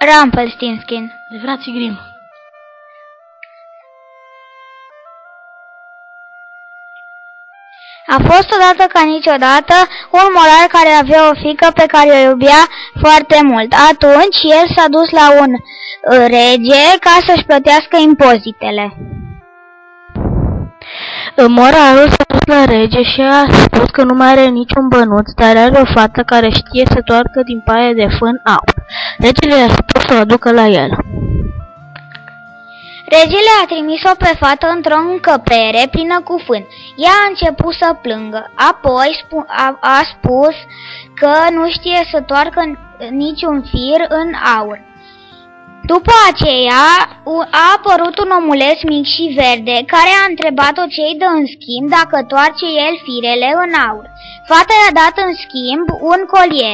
Rumpelstiltskin. De frații Grimm. A fost odată ca niciodată un morar care avea o fiică pe care o iubea foarte mult. Atunci el s-a dus la un rege ca să-și plătească impozitele. Morarul s-a dus la rege și a spus că nu mai are niciun bănuț, dar are o fată care știe să toarcă din paie de fân aur. Regele i-a spus să o aducă la el. Regele a trimis-o pe fată într-o încăpere plină cu fân. Ea a început să plângă, apoi a spus că nu știe să toarcă niciun fir în aur. După aceea a apărut un omuleț mic și verde care a întrebat-o ce-i dă în schimb dacă toarce el firele în aur. Fata i-a dat în schimb un colier.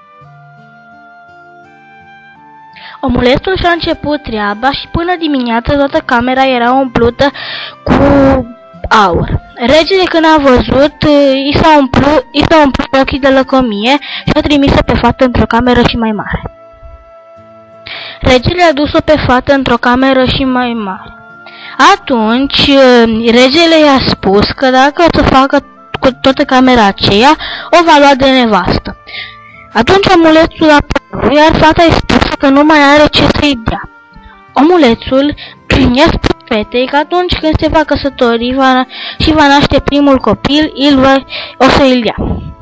Omulețul și-a început treaba și până dimineață toată camera era umplută cu aur. Regele, când a văzut, i s-a umplut ochii de lăcomie și a trimis-o pe fată într-o cameră și mai mare. Regele a dus-o pe fată într-o cameră și mai mare. Atunci, regele i-a spus că dacă o să facă cu toată camera aceea, o va lua de nevastă. Atunci omulețul a apărut, iar fata i-a spus că nu mai are ce să-i dea. Omulețul i-a spus fetei că atunci când se va căsători și va naște primul copil, o să-i dea.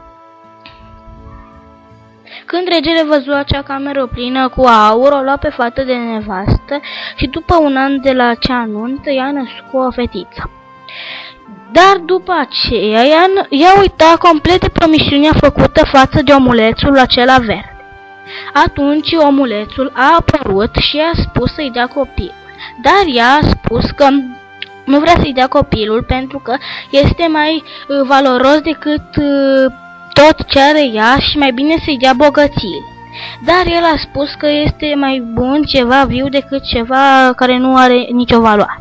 Când regele văzu acea cameră plină cu aur, o lua pe fată de nevastă și după un an de la acea nuntă i-a născut o fetiță. Dar după aceea i-a uitat complet de promisiunea făcută față de omulețul acela verde. Atunci omulețul a apărut și i-a spus să-i dea copilul, dar ea a spus că nu vrea să-i dea copilul pentru că este mai valoros decât tot ce are ea și mai bine să-i dea bogății. Dar el a spus că este mai bun ceva viu decât ceva care nu are nicio valoare.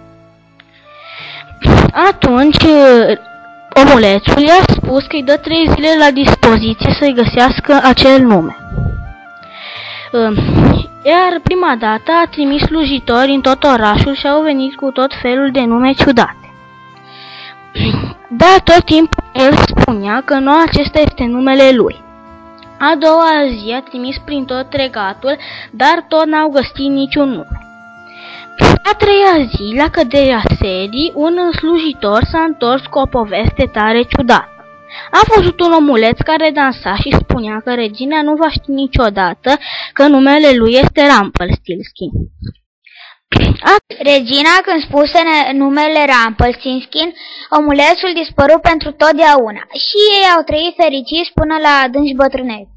Atunci omulețul i-a spus că îi dă 3 zile la dispoziție să-i găsească acel nume. Iar prima dată a trimis slujitori în tot orașul și au venit cu tot felul de nume ciudate. Dar tot timpul el spunea că nu acesta este numele lui. A doua zi a trimis prin tot regatul, dar tot n-au găsit niciun nume. A treia zi, la căderea serii, un slujitor s-a întors cu o poveste tare ciudată. A văzut un omuleț care dansa și spunea că regina nu va ști niciodată că numele lui este Rumpelstiltskin. Regina, când spuse numele Rumpelstiltskin, omulețul dispăru pentru totdeauna și ei au trăit fericiți până la adânci bătrâneți.